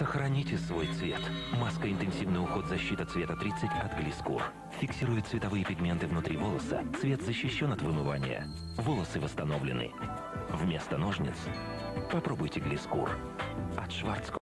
Сохраните свой цвет. Маска «Интенсивный уход защита цвета 30» от Глискур. Фиксирует цветовые пигменты внутри волоса. Цвет защищен от вымывания. Волосы восстановлены. Вместо ножниц попробуйте Глискур от Schwarzkopf.